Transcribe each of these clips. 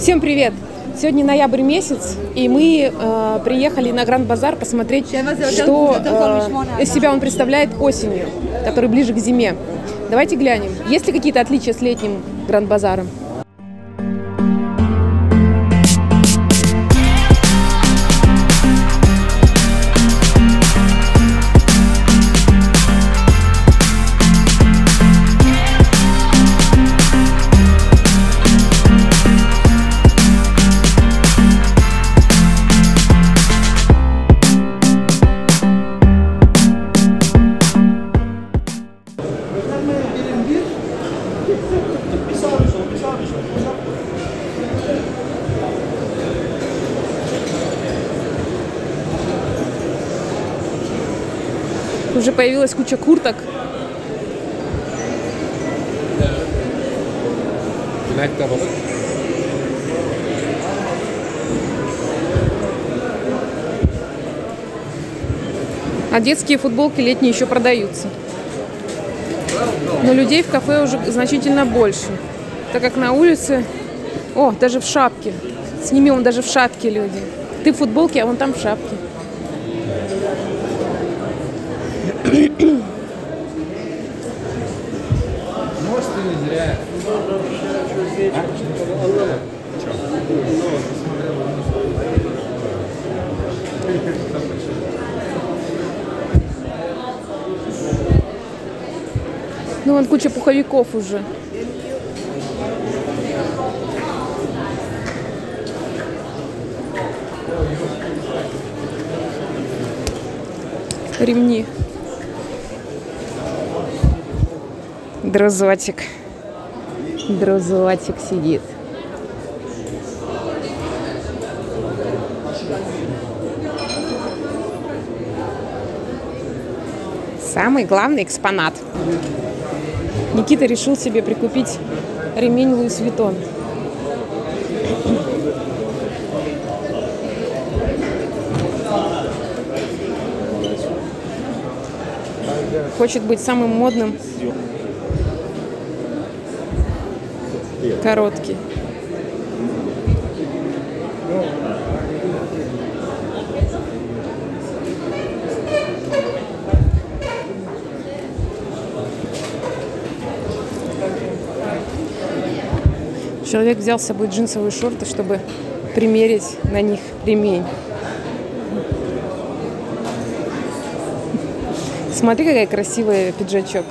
Всем привет! Сегодня ноябрь месяц, и мы приехали на Гранд-базар посмотреть, что из себя он представляет осенью, который ближе к зиме. Давайте глянем, есть ли какие-то отличия с летним Гранд-базаром. Уже появилась куча курток. А детские футболки летние еще продаются. Но людей в кафе уже значительно больше, так как на улице... О, даже в шапке. Снимем даже в шапке люди. Ты в футболке, а вон там в шапке. Может, и не зря. Ну, вон куча пуховиков уже. Ремни. Друзочек. Друзочек сидит. Самый главный экспонат. Никита решил себе прикупить ремень Луис Виттон. Хочет быть самым модным. Короткий. Человек взял с собой джинсовые шорты, чтобы примерить на них ремень. Смотри, какая красивая пиджачок.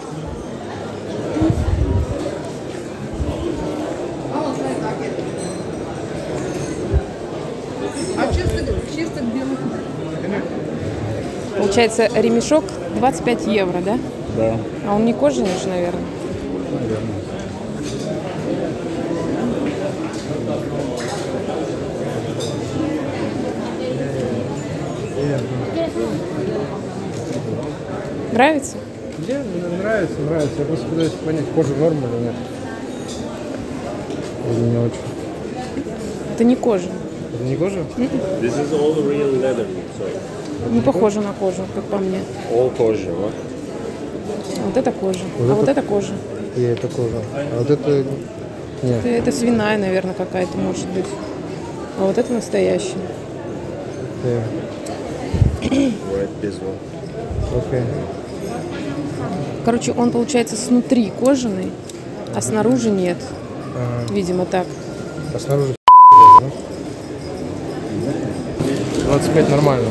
Получается, ремешок 25 евро, да? Да. А он не кожаный же, наверное. Наверное. Нравится? Мне нравится. Я просто пытаюсь понять, кожа норма или нет. Или не очень. Это не кожа. Это не кожа? This is all real leather, so Не похоже на кожу, как по мне. all kosher, what? Вот это кожа. Вот это кожа. И это кожа. А вот это... Нет. Это свиная, наверное, какая-то может быть. А вот это настоящая. Right, this one. Окей. Короче, он получается снутри кожаный, а снаружи нет. Видимо, так. А снаружи 25 нормально.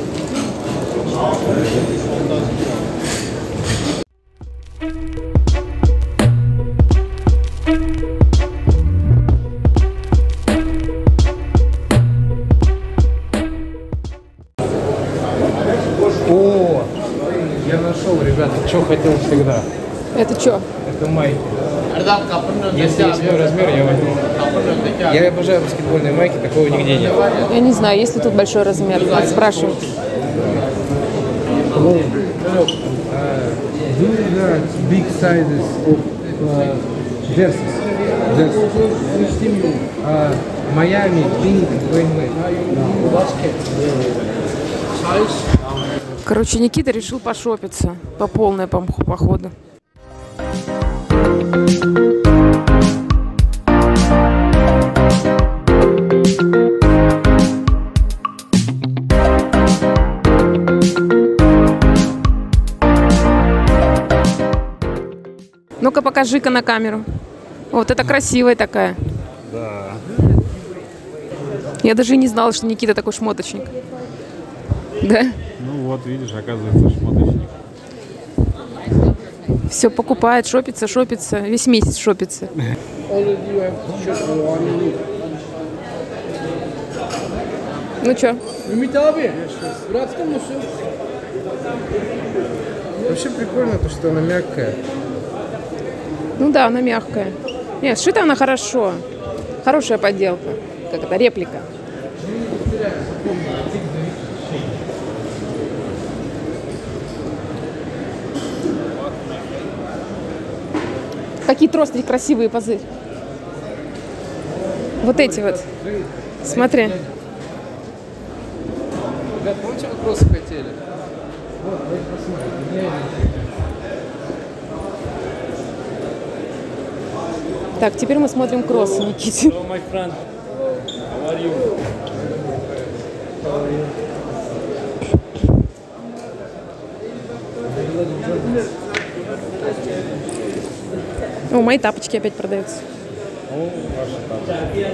О, я нашел, ребята, что хотел всегда. Это что? Это майки. Если есть мой размер, я возьму. Я обожаю баскетбольные майки, такого нигде нет. Я не знаю, есть ли тут большой размер. Надо спрашивать. Do that big sizes of jerseys. Miami, Pink, Короче, Никита решил пошопиться по полной походу. Ну-ка, покажи-ка на камеру. Вот это красивая такая. Да. Я даже и не знала, что Никита такой шмоточник. Да? Ну вот, видишь, оказывается, шмоточник. Все покупает, шопится, шопится. Весь месяц шопится. Ну чё? Вообще прикольно то, что она мягкая. Ну да, она мягкая. Нет, сшита она хорошо. Хорошая подделка. Как это, реплика. Какие трости красивые, позырь. Вот эти вот. Смотри. Ребят, помните, вопросы хотели? Так, теперь мы смотрим кроссы, Никите. О, мои тапочки опять продаются. О, ваши тапочки.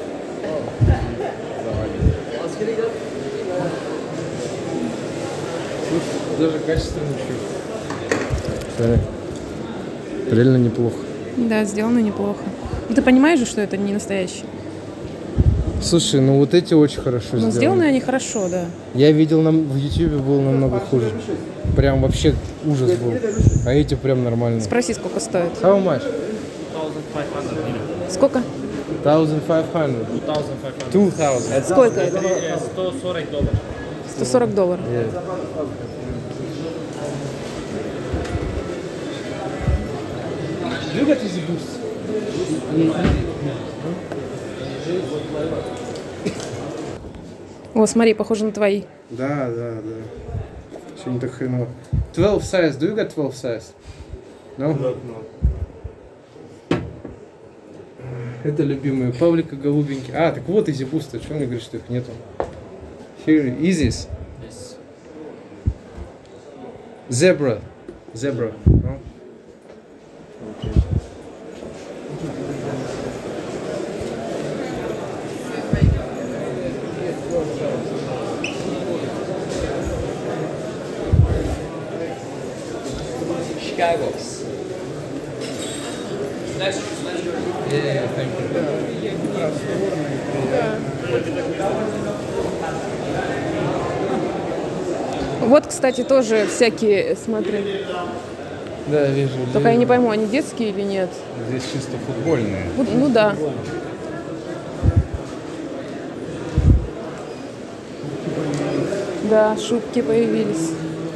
Даже качественно еще. Смотри. Реально неплохо. Да, сделано неплохо. Ну, ты понимаешь же, что это не настоящий? Слушай, ну вот эти очень хорошо Но сделаны. сделаны они хорошо, да. Я видел в YouTube было намного хуже. Прям вообще ужас был. А эти прям нормальные. Спроси, сколько стоит. How much? 1500. Сколько? 1500. 2000. Сколько это? $140. $140. Yeah. Look at these boosts. О, смотри, похоже на твои. Да. Все не так хреново. 12 size. Do you got 12 size? No? Это любимые Павлика голубенькие. А, так вот Easy Boost. Чего мне говоришь, что их нету? Here, Easy's. Zebra. No? Chicago's. Yeah, thank you. Вот, кстати, тоже всякие, смотри. Да, вижу. Только я не пойму, они детские или нет. Здесь чисто футбольные. Ну да. Да, шубки появились.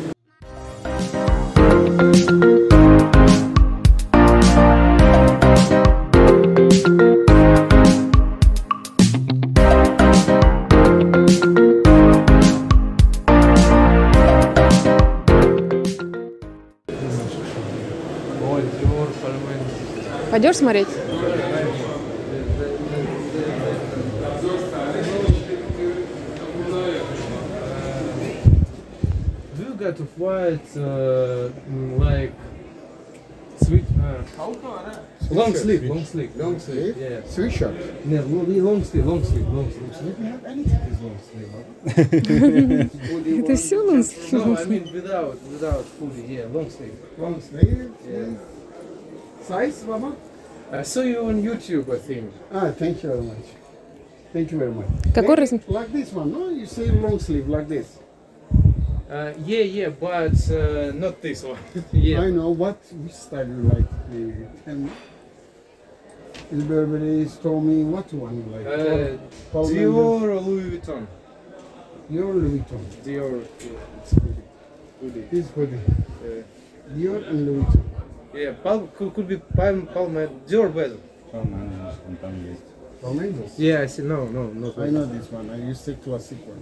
Пойдешь смотреть? Do you got white, like, sweet, long sleeve, yeah. Sweatshirt. No, long sleeve. Let me have anything is long sleeve. Это все лунский. No, I mean without hoodie, yeah, long sleeve. Long sleeve. Yeah. Size, Mama? I saw you on YouTube, I think. Ah, thank you very much. Thank you very much. Какой размер? Like this one, no? You say long sleeve like this. Yeah, but not this one. Yeah. I know which style you like. And Burberry told me what one you like. Paul Dior or Louis Vuitton? Dior, Louis Vuitton. Dior. It's good. It's good. Dior and Louis Vuitton. Yeah, could be Palm, Dior better. Он там есть. Palmeiras? Yeah, I see. No, not. I know this one. I use the classic one.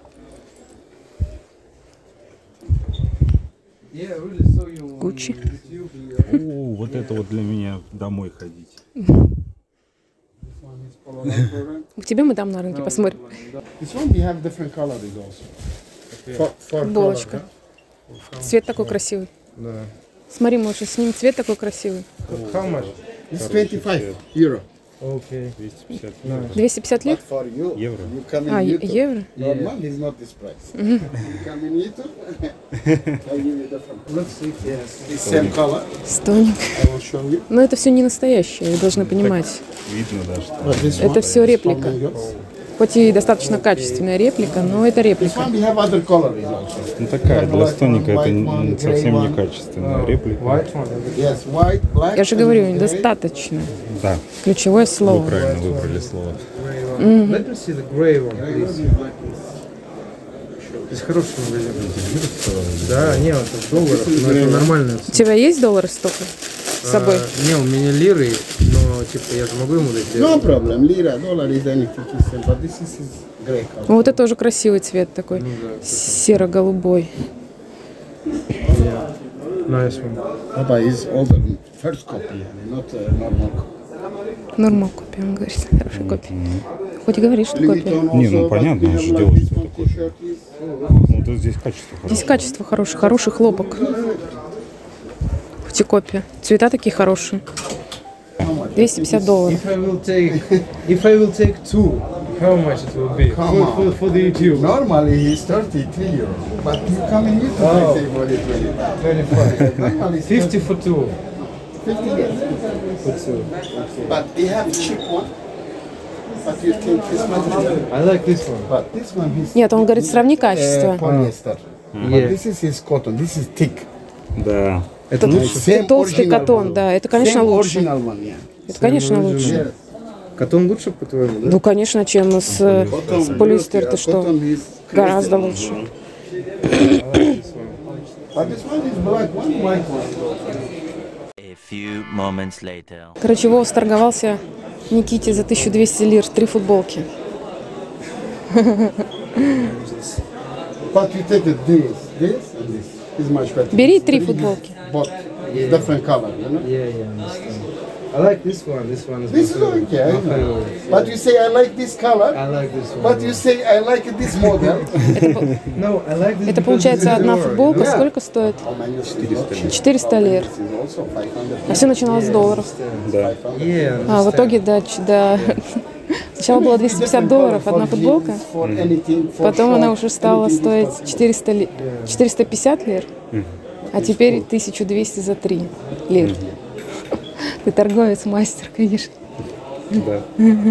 Yeah, I really saw you on Gucci. YouTube. О, вот это вот для меня домой ходить. This one is Polo Ralph. К тебе мы там на рынке посмотрим. This one we have different colors also. For Футболочка. color, Цвет такой красивый. Да. Смотри, мы сейчас снимем цвет такой красивый. How much? It's 25 euro. Okay. 250 250 лир? But for you, евро. you come in А, YouTube. евро? Normal is not this price. You come in YouTube, I give you different. Let's see. Yes, the same color. Стоник. I will show you. Но это все не настоящее, вы должны понимать. Видно, да, что But this Это one, все реплика. mangoes. Хоть и достаточно качественная реплика, но это This реплика. one we have other colors also. ну, такая для стоника это White one, совсем grey не one. качественная реплика. White one. Yes, white, black. Я же and говорю, grey. недостаточно. Да, Ключевое вы слово. правильно выбрали слово. Grey one. Let me see the grey one, please. Здесь хороший магазин. Да, не, это в долларах, но это нормальная У цена. тебя есть доллары столько с собой? Не, у меня лиры, но типа я же могу ему дать. No problem. Lira, dollar is anything is same, but this is grey color. Ну, вот это тоже красивый цвет такой, серо-голубой. Nice one. Papa is older, first copy, not normal copy. Нормал копия, он говорит. Хорошая копия. Хоть и говоришь, что Louis копия. Vuitton Не, also, ну but понятно, we он have же like делает this что-то one такое. t-shirt is- Ну, вот здесь качество Здесь хорошее. качество хорошее, хороший хлопок. Хоть и копия. Цвета такие хорошие. $250. If I will take two, how much it will be Come on. for the YouTube? Normally he's 33 euros, but you come in YouTube Oh. I say for it 25. 25. Normally it's 50 for two. 50 yes. For two. But they have cheap one. But you think this one is I like this one. but this one is Нет, он говорит, сравни качество. polyester. But Yeah. this is his cotton. This is thick. Да. Это лучше. Same Толстый original катон, one. да, это, конечно, Same лучше. original one, yeah. Это, конечно, лучше. Yes. Катон лучше, по-твоему, да? Ну, конечно, чем с Cotton, полиэстер. yeah, Ты что? cotton is Гораздо crystal. лучше. But this one is black one, white one. A few moments later. Короче, Вова сторговался Никите за 1200 лир 3 футболки. But you take it this and this is much better. Бери 3 футболки. But different color, you know. Yeah, yeah, I understand. I like this one. This one is This is my favorite. okay, I My know. favorite. But you say I like this color, I like this one. but you say I like this model. No, I like this Это because получается it's одна more, футболка. you know? Сколько стоит? How many 400 400 лир. This is also 500. А все начиналось с долларов. Да. Yeah, А в итоге до... Сначала было 250 долларов одна футболка, потом она уже стала стоить 450 лир, а теперь 1200 за 3 лир. Ты торговец, мастер, конечно. Да.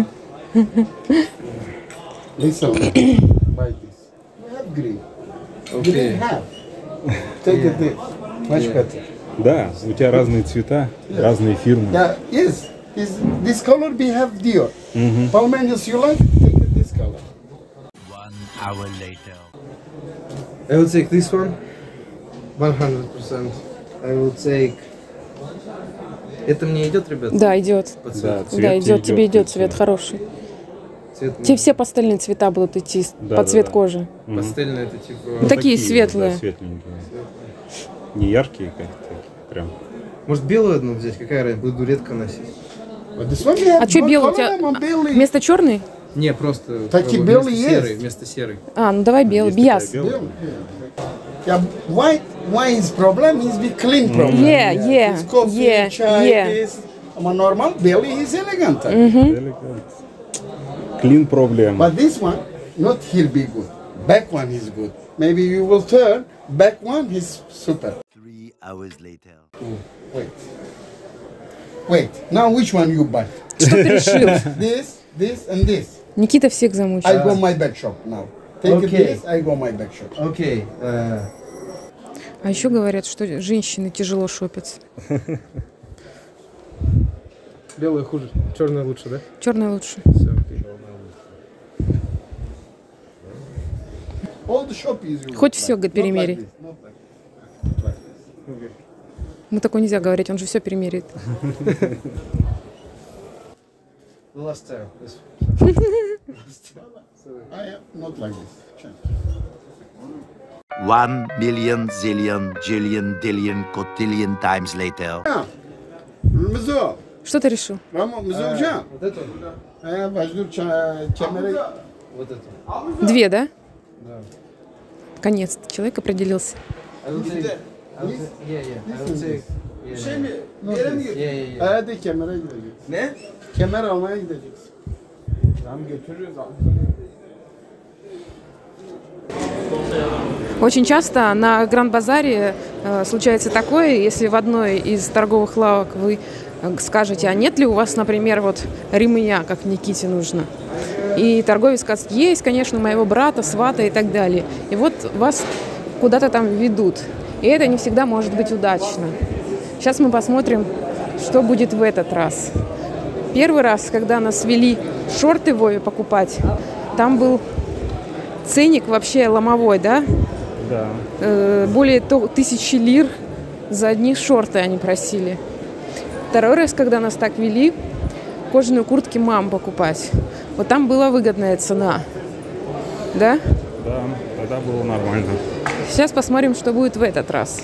Listen, buy this. We have green. You didn't have. Take it this. much better. Да, у тебя разные цвета, разные фирмы. Yeah, yes. This color we have Dior. Palmenius you like? Take it this color. 1 hour later. I will take this one. 100%. I will take. Это мне идет, ребят? Да, идет. По Да, цвету? цвет Да, идет, тебе идет цвет. цвет хороший. Цвет Тебе все пастельные цвета будут идти Да, под да, цвет да. кожи. пастельный, это типа. Ну, такие вот, светлые. Да, светленькие. Не яркие как-то, прям. Может белую одну взять? Какая разница? Буду редко носить. But this one we have А что good белый у color, тебя? I'm belly. Вместо черный? Не, просто Такие вместо белые серой, есть. вместо серой. А, ну давай белый. Есть Бьяс. такая белая. Yeah, why his problem is with clean problem. Yeah, yeah, It's coffee, yeah, chai, yeah. this. Normal belly is elegant. Клин проблем. But this one, not here be good. Back one is good. Maybe you will turn. Back one is super. 3 hours later. Wait. Now which one you buy? Что ты решил? This, and this. Никита всех замучил. I go my back shop now. Take Okay. this. I go my back shop. Окей. А еще говорят, что женщины тяжело шопятся. Белая хуже, черная лучше, да? Черная лучше. Все, окей. All the shop is you. Хоть все, говорит, перемерий. Not like this. Ну такое нельзя говорить, он же все перемерит. The last style. This. I am not like this. Change. 1 million zillion jillion dillion cotillion times later. Mzo. Что ты решил? Ramo, mzo uja. Вот эту? Vajdur kemere. Вот эту. Две, да? Наконец-то человек определился. I will take I will take. Hadi kemere gideceğiz. Ne? Kemer almaya gideceğiz. Tamam götürürüz abi. Очень часто на Гранд-базаре случается такое, если в одной из торговых лавок вы скажете, а нет ли у вас, например, вот ремня, как Никите нужно. И торговец скажет, есть, конечно, у моего брата, свата и так далее. И вот вас куда-то там ведут. И это не всегда может быть удачно. Сейчас мы посмотрим, что будет в этот раз. Первый раз, когда нас вели шорты Вове покупать, там был ценник вообще ломовой, да? Да. Более 1000 лир за одни шорты они просили. Второй раз, когда нас так вели, кожаные куртки мам покупать. Вот там была выгодная цена. Да? Да, тогда было нормально. Сейчас посмотрим, что будет в этот раз.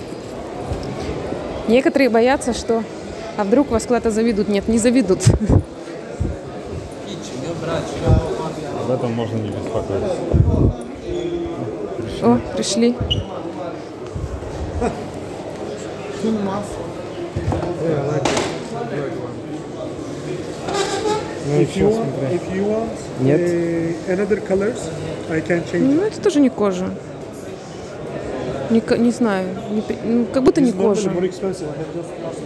Некоторые боятся, что а вдруг вас куда-то заведут. Нет, не заведут. Об этом можно не беспокоиться. О, пришли. If you want another colors, I can change. Ну, это тоже не кожа. Не знаю. Как будто не кожа. More expensive. I have just asked.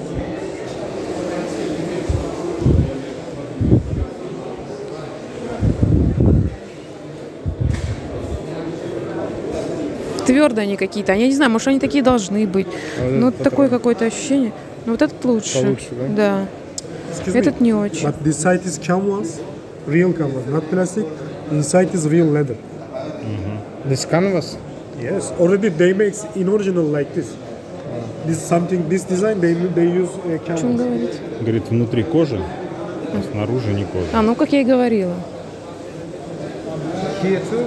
Твердые они какие-то. Я не знаю, может, они такие должны быть. Ну, такое какое-то ощущение. Ну, вот этот лучше. Получше, да? Да. Этот не очень. But this side is canvas, real canvas, not plastic. Inside is real leather. This canvas? Yes, already they make in original like this. This something, this design they use О чем canvas. говорить? Говорит, внутри кожи, а снаружи не кожа. А, ну, как я и говорила. Here too?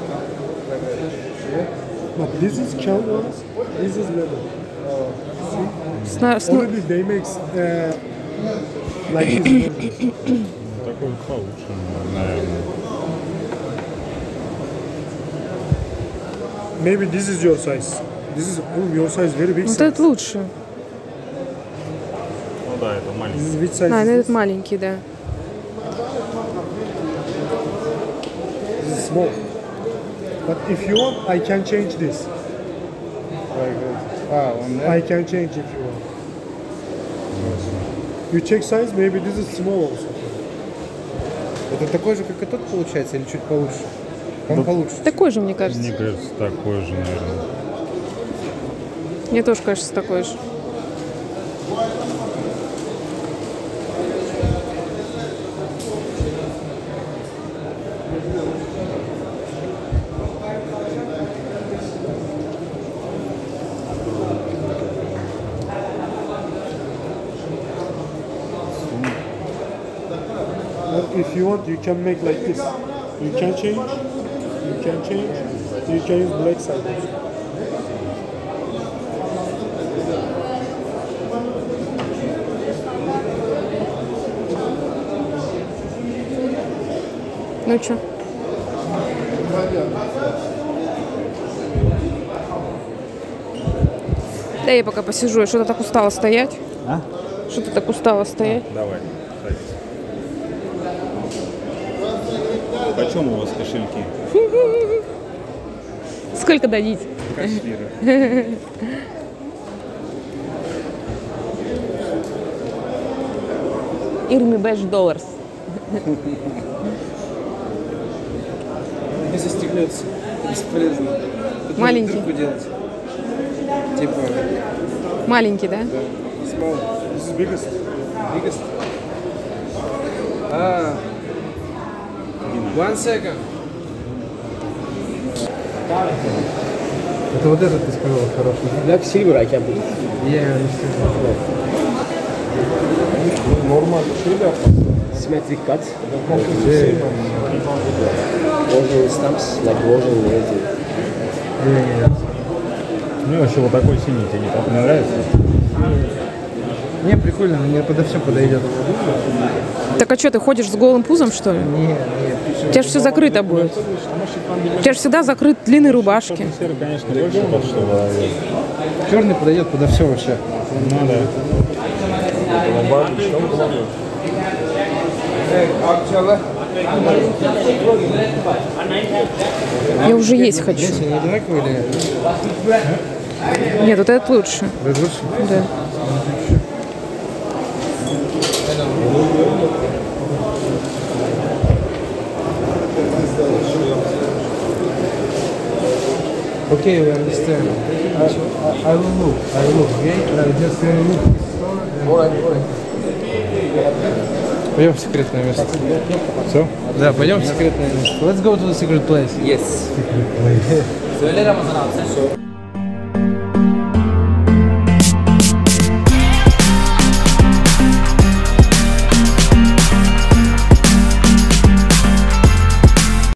But this is canvas, this is leather. Already they make like this. Version. Такой получше, наверное. Maybe this is your size. This is your size, very big Вот size. этот лучше. Ну да, это This маленький. is which size? А, is этот this? маленький, да. This is small. But if you want, I can change this. I can change if you want. You check size, maybe this is small also. Это такой же, как и тот, получается, или чуть получше? Он получше. Такой же, мне кажется. Мне кажется, такой же, наверное. Мне тоже кажется, такой же. If you want, you can make like this. You can change. You can change. You can use black side. Ну что? Да я пока посижу, я что-то так устала стоять. А? Что-то так устала стоять. Давай, садись. Почем у вас кошельки? Сколько дадите? Кашлиры. Ирми Бэш долларс. Не застегнется. Бесполезно. Тут Маленький. надо дырку делать. Типа, Маленький, да? small. This is biggest. Biggest. Ah. 1 second. Это вот этот ты сказал хороший. Black silver I can put. Я Normal şöyle Symmetric cut. Original stamps, like original native. Мне вообще вот такой синий тебе не нравится? Не, прикольно, мне подо все подойдет. Так а что, ты ходишь с голым пузом, что ли? Не. У тебя же все закрыто будет. У тебя же всегда закрыт длинные рубашки. Серый, конечно, больше под что. Черный подойдет подо все вообще. Ну да. Я уже есть хочу. Здесь они одинаковые или нет? Нет, вот этот лучше. Это лучше? Да. Okay, we understand. I will look, okay? Just look. Пойдем в секретное место. Все? Да, пойдем в секретное место. Let's go to the secret place. Yes. Söyle Ramazan abi sen.